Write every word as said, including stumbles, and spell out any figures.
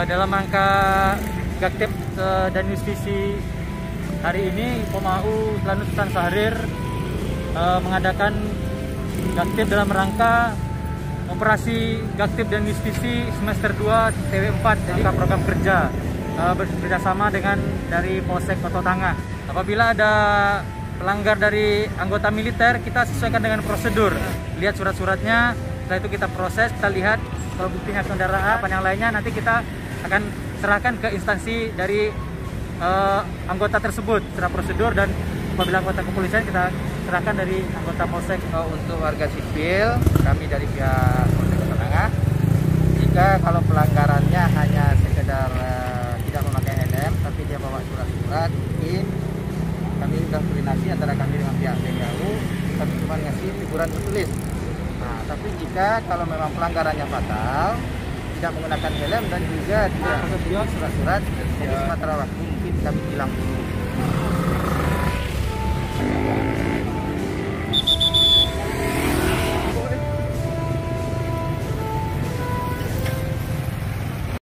dalam rangka Gaktib uh, dan Justisi hari ini, Pomau Lanut Sultan Syahrir uh, mengadakan Gaktib dalam rangka operasi Gaktib dan Justisi semester dua T W empat, jadi program kerja uh, bekerjasama dengan dari Polsek Kota Tangah. Apabila ada pelanggar dari anggota militer, kita sesuaikan dengan prosedur, lihat surat-suratnya, setelah itu kita proses, kita lihat kalau buktinya kendaraan, apa yang lainnya nanti kita akan serahkan ke instansi dari uh, anggota tersebut secara prosedur, dan apabila anggota kepolisian kita serahkan dari anggota Polsek. Uh, untuk warga sipil, kami dari pihak Polsek Kota Tangah, jika kalau pelanggarannya hanya sekedar uh, tidak memakai helm, tapi dia bawa surat-surat, mungkin kami sudah koordinasi antara kami dengan pihak T N I, kami cuma ngasih teguran tertulis. Nah, tapi jika kalau memang pelanggarannya fatal, tidak menggunakan helm dan juga tidak memiliki surat-surat, jadi sementara waktu mungkin kami hilang dulu.